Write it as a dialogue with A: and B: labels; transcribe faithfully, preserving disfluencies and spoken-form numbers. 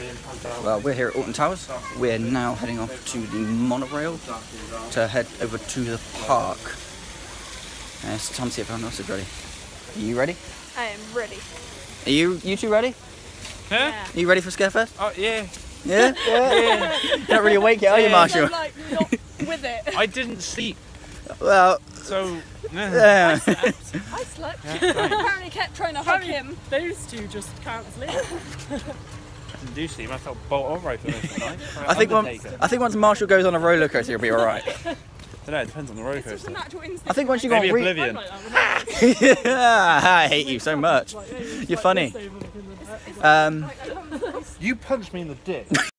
A: Well, we're here at Alton Towers. We're now heading off to the monorail to head over to the park. Uh, it's time to see if everyone else is ready. Are you ready?
B: I am ready.
A: Are you you two ready?
C: Huh?
B: Yeah.
A: Are you ready for Scarefest?
C: Oh, yeah.
A: Yeah? Yeah. You're not really awake yet, are you,
C: Yeah.
A: Marshall?
B: I'm like not with it.
C: I didn't sleep,
A: Well,
C: so...
A: yeah.
B: I slept. Apparently kept trying to hug him.
D: Those two just can't sleep.
C: I didn't do sleep, I felt bolt on right for this night.
A: I think once, I think once Marshall goes on a roller coaster, he'll be all right.
C: I don't know, it depends on the roller
B: It's just a
C: coaster.
B: natural instinct.
A: I think once you go on
C: Maybe
A: re-
C: Oblivion.
A: I hate you so much. You're funny. Um,
C: You punched me in the dick.